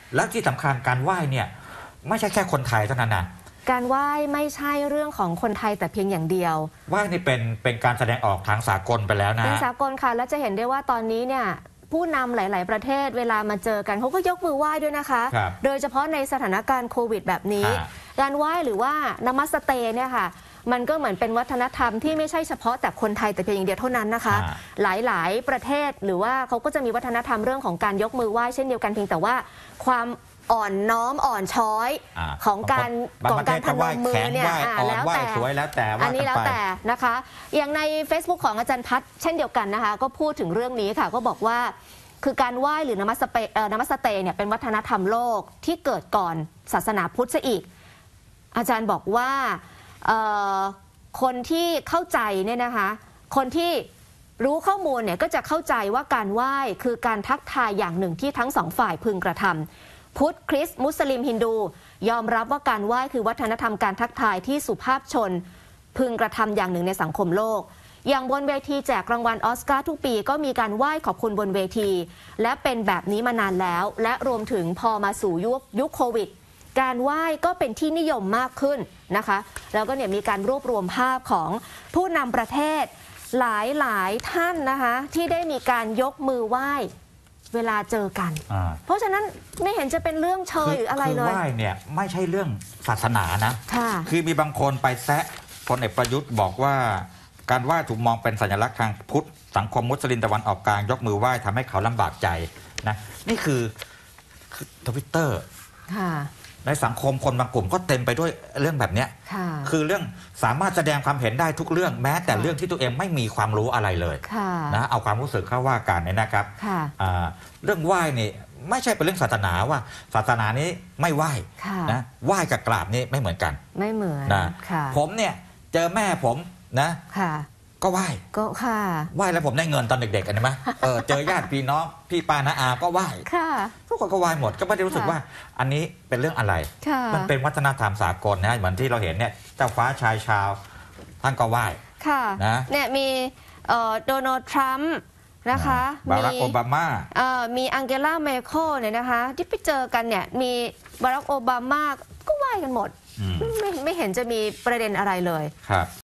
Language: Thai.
แล้วที่สำคัญการไหว้เนี่ยไม่ใช่แค่คนไทยเท่านั้นนะการไหว้ไม่ใช่เรื่องของคนไทยแต่เพียงอย่างเดียวไหว้นี่เป็นการแสดงออกทางสากลไปแล้วนะเป็นสากลค่ะแล้วจะเห็นได้ว่าตอนนี้เนี่ยผู้นำหลายๆประเทศเวลามาเจอกันเขาก็ยกมือไหว้ด้วยนะคะโดยเฉพาะในสถานการณ์โควิดแบบนี้การไหว้หรือว่านมัสเตเนี่ยค่ะมันก็เหมือนเป็นวัฒนธรรมที่ไม่ใช่เฉพาะแต่คนไทยแต่เพียงอย่างเดียวเท่านั้นนะคะหลายๆประเทศหรือว่าเขาก็จะมีวัฒนธรรมเรื่องของการยกมือไหว้เช่นเดียวกันเพียงแต่ว่าความอ่อนน้อมอ่อนช้อยของการพนมมือเนี่ยแล้วแต่อันนี้แล้วแต่นะคะอย่างใน Facebook ของอาจารย์พัฒน์เช่นเดียวกันนะคะก็พูดถึงเรื่องนี้ค่ะก็บอกว่าคือการไหว้หรือนมัสเตเนี่ยเป็นวัฒนธรรมโลกที่เกิดก่อนศาสนาพุทธซะอีกอาจารย์บอกว่าคนที่เข้าใจเนี่ยนะคะคนที่รู้ข้อมูลเนี่ยก็จะเข้าใจว่าการไหว้คือการทักทายอย่างหนึ่งที่ทั้งสองฝ่ายพึงกระทำพุทธคริสต์มุสลิมฮินดูยอมรับว่าการไหว้คือวัฒนธรรมการทักทายที่สุภาพชนพึงกระทำอย่างหนึ่งในสังคมโลกอย่างบนเวทีแจกรางวัลออสการ์ทุกปีก็มีการไหว้ขอบคุณบนเวทีและเป็นแบบนี้มานานแล้วและรวมถึงพอมาสู่ยุคโควิดการไหว้ก็เป็นที่นิยมมากขึ้นนะคะแล้วก็เนี่ยมีการรวบรวมภาพของผู้นำประเทศหลายท่านนะคะที่ได้มีการยกมือไหว้เวลาเจอกันเพราะฉะนั้นไม่เห็นจะเป็นเรื่องเชยหรืออะไรเลยคือไหว้เนี่ยไม่ใช่เรื่องศาสนานะคือมีบางคนไปแซะพลเอกประยุทธ์บอกว่าการไหว้ถูกมองเป็นสัญลักษณ์ทางพุทธสังคมมุสลิมตะวันออกกลางยกมือไหว้ทำให้เขาลำบากใจนะนี่คือTwitterในสังคมคนบางกลุ่มก็เต็มไปด้วยเรื่องแบบนี้คือเรื่องสามารถแสดงความเห็นได้ทุกเรื่องแม้แต่เรื่องที่ตัวเองไม่มีความรู้อะไรเลยนะเอาความรู้สึกเข้าว่ากันเนี่ยนะครับเรื่องไหว้นี่ไม่ใช่เป็นเรื่องศาสนาว่าศาสนานี้ไม่ไหว้นะไหว้กับกราบนี่ไม่เหมือนกันไม่เหมือนนะผมเนี่ยเจอแม่ผมนะก็ไหว้ไหว้แล้วผมได้เงินตอนเด็กๆกันใช่ไหมเจอญาติพี่น้องพี่ป้าน้าอาก็ไหว้ทุกคนก็ไหว้หมดก็ไม่ได้รู้สึกว่าอันนี้เป็นเรื่องอะไรมันเป็นวัฒนธรรมสากลนะเหมือนที่เราเห็นเนี่ยเจ้าฟ้าชายชาวท่านก็ไหว้นะเนี่ยมีโดนัลด์ทรัมป์นะคะบารักโอบามามีอังเกลาเมเคิลเนี่ยนะคะที่ไปเจอกันเนี่ยมีบารักโอบามาก็ไหว้กันหมดไม่เห็นจะมีประเด็นอะไรเลยครับ